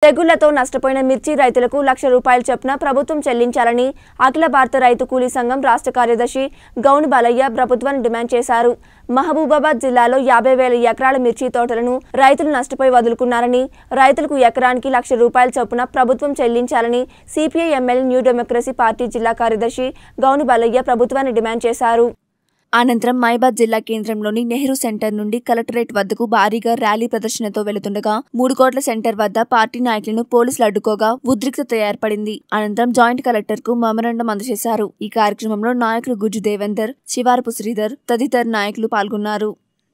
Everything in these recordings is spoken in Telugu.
తెగుళ్లతో నష్టపోయిన మిర్చి రైతులకు 1,00,000 రూపాయల చొప్పున ప్రభుత్వం చెల్లించాలని అఖిల భారత రైతు కూలీ సంఘం రాష్ట్ర కార్యదర్శి గౌను బాలయ్య ప్రభుత్వాన్ని డిమాండ్ చేశారు. మహబూబాబాద్ జిల్లాలో 50,000 ఎకరాల మిర్చి తోటలను రైతులు నష్టపోయి వదులుకున్నారని, రైతులకు ఎకరానికి 1,00,000 రూపాయల చొప్పున ప్రభుత్వం చెల్లించాలని CPI MLA new democracy party జిల్లా కార్యదర్శి గౌను బాలయ్య ప్రభుత్వాన్ని డిమాండ్ చేశారు. అనంతరం మైబాద్ జిల్లా కేంద్రంలోని నెహ్రూ సెంటర్ నుండి కలెక్టరేట్ వద్దకు భారీగా ర్యాలీ ప్రదర్శనతో వెళుతుండగా 3 కోట్ల సెంటర్ వద్ద పార్టీ నాయకులను పోలీసులు అడ్డుకోగా ఉద్రిక్తత ఏర్పడింది. అనంతరం జాయింట్ కలెక్టర్ కు మెమరాండం అందజేశారు. ఈ కార్యక్రమంలో నాయకులు గుజ్జు దేవేందర్, శివారపు శ్రీధర్ తదితర నాయకులు పాల్గొన్నారు.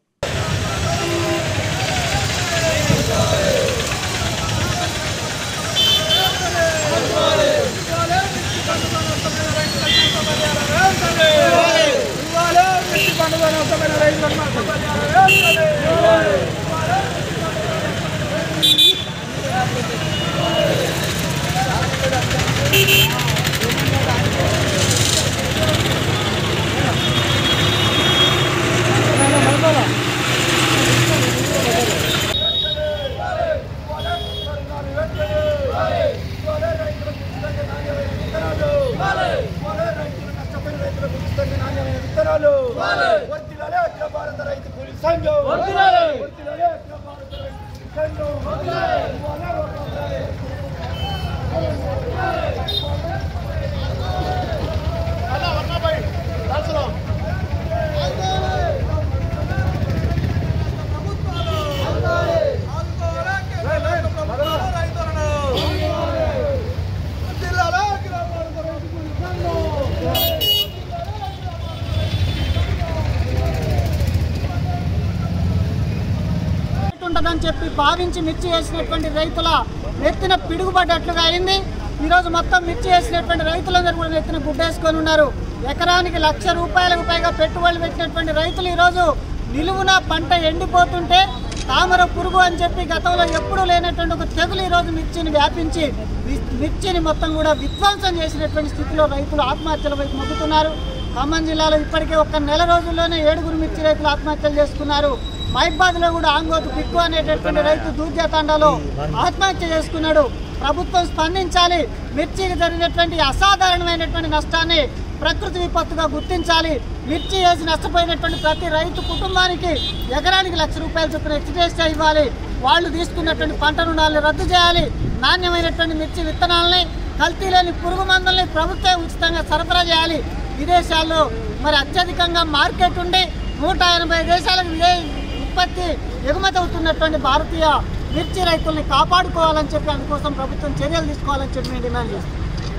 చెప్పి భావించి మిర్చి వేసినటువంటి రైతుల నెత్తిన పిడుగుపడ్డట్లుగా అయింది. ఈరోజు మొత్తం మిర్చి వేసినటువంటి రైతులందరూ కూడా నెత్తిన గుడ్డేసుకొని ఉన్నారు. ఎకరానికి 1,00,000 రూపాయలకు పైగా పెట్టుబడులు పెట్టినటువంటి రైతులు ఈరోజు నిలువున పంట ఎండిపోతుంటే తామర పురుగు అని చెప్పి గతంలో ఎప్పుడూ లేనటువంటి ఒక తెగులు ఈరోజు మిర్చిని వ్యాపించి మిర్చిని మొత్తం కూడా విధ్వంసం చేసినటువంటి స్థితిలో రైతులు ఆత్మహత్యల వైపు మొగ్గుతున్నారు. ఖమ్మం జిల్లాలో ఇప్పటికే ఒక్క నెల రోజుల్లోనే 7 మిర్చి రైతులు ఆత్మహత్యలు చేసుకున్నారు. మైబాద్ లో కూడా ఆంగోతు పిక్కు అనేటటువంటి రైతు దూద్యతండలో ఆత్మహత్య చేసుకున్నాడు. ప్రభుత్వం స్పందించాలి. మిర్చికి జరిగినటువంటి అసాధారణమైనటువంటి నష్టాన్ని ప్రకృతి విపత్తుగా గుర్తించాలి. మిర్చి వేసి నష్టపోయినటువంటి ప్రతి రైతు కుటుంబానికి ఎకరానికి 1,00,000 రూపాయల చొప్పున ఎక్స్గ్రేషియా ఇవ్వాలి. వాళ్ళు తీసుకున్నటువంటి పంట రుణాలను రద్దు చేయాలి. నాణ్యమైనటువంటి మిర్చి విత్తనాలని, కల్తీ లేని పురుగు మందుల్ని ప్రభుత్వం ఉచితంగా సరఫరా చేయాలి. విదేశాల్లో మరి అత్యధికంగా మార్కెట్ ఉండి 180 దేశాలకు ఉత్పత్తి ఎగుమతి అవుతున్నటువంటి భారతీయ మిర్చి రైతుల్ని కాపాడుకోవాలని చెప్పి అందుకోసం ప్రభుత్వం చర్యలు తీసుకోవాలని చెప్పి మేము డిమాండ్ చేస్తాం.